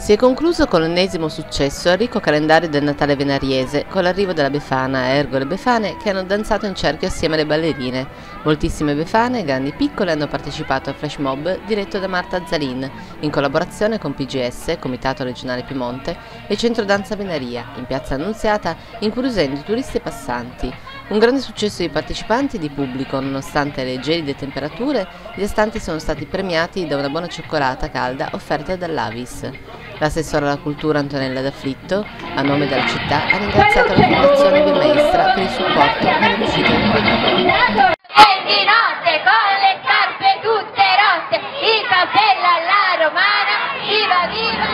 Si è concluso con l'ennesimo successo il ricco calendario del Natale venariese, con l'arrivo della Befana, ergo le Befane, che hanno danzato in cerchio assieme alle ballerine. Moltissime Befane, grandi e piccole, hanno partecipato al flash mob diretto da Marta Zalin, in collaborazione con PGS, Comitato Regionale Piemonte, e Centro Danza Venaria, in piazza Annunziata, incuriosendo i turisti e passanti. Un grande successo di partecipanti e di pubblico, nonostante le gelide temperature, gli astanti sono stati premiati da una buona cioccolata calda offerta dall'Avis. L'assessore alla cultura Antonella D'Afflitto, a nome della città, ha ringraziato la Fondazione Bemaestra per il supporto nella riuscita del programma. E di notte con le scarpe tutte rotte, il cappello alla romana, viva viva!